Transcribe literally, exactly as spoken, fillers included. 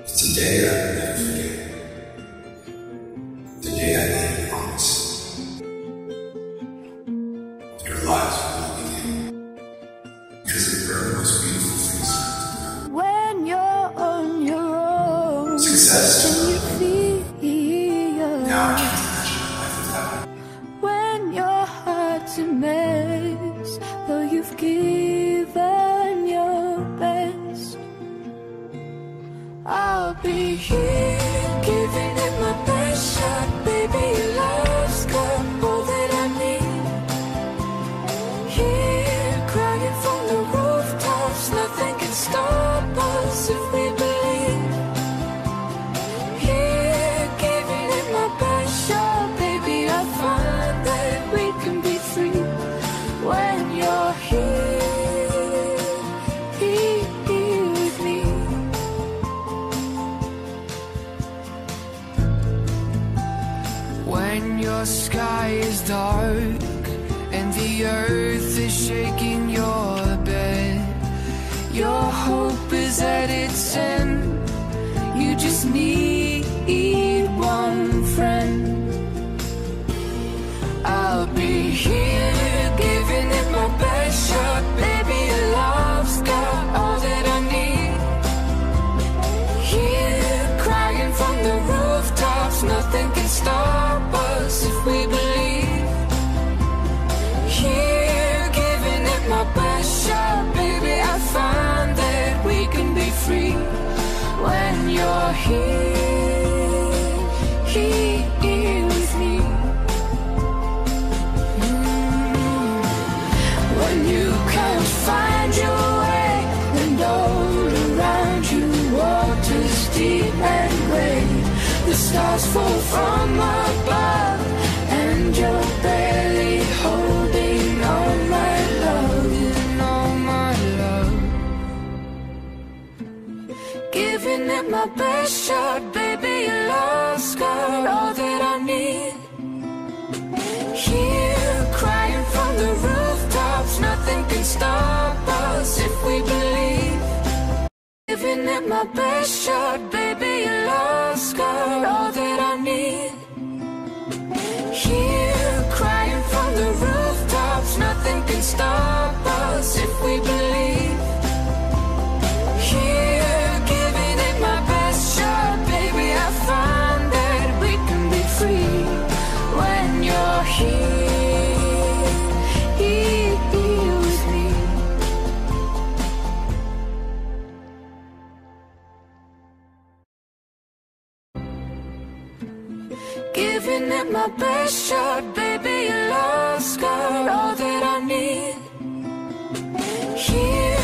It's a day I will never forget. The day I made a promise. Your lives will begin. Because the very most beautiful things. When you're on your own, Success. can you feel? Now I can't imagine a life without it. When your heart's a mess, though you've given your best, I'll be here, giving it my best shot. Baby, your love's got all that I need. Here, crying from the rooftops, nothing can stop us if we believe. Here, giving it my best shot. Baby, I find that we can be free when you're here, here, here with me. When your sky is dark and the earth is shaking your bed, your hope is at its end. You just need one friend. I'll be here, giving it my best shot. Baby, your love's got all that I need. Here, crying from the rooftops, nothing can stop us if we believe. Here, giving it my best shot. Baby, I find that we can be free when you're here, here, here with me. Mm. When you can't find your way and all around you water's deep and gray, the stars fall from above and you're barely holding all my love, and all my love. Giving it my best shot, baby, your love's got all that I need. Here, crying from the rooftops, nothing can stop us if we believe. Giving it my best shot, baby, your love's got all that I need. Here, crying from the rooftops, nothing can stop us if we believe. Here, giving it my best shot, baby, I find that we can be free when you're here, here, here with me. Giving it my best shot, baby, your love's got all that I need. Here,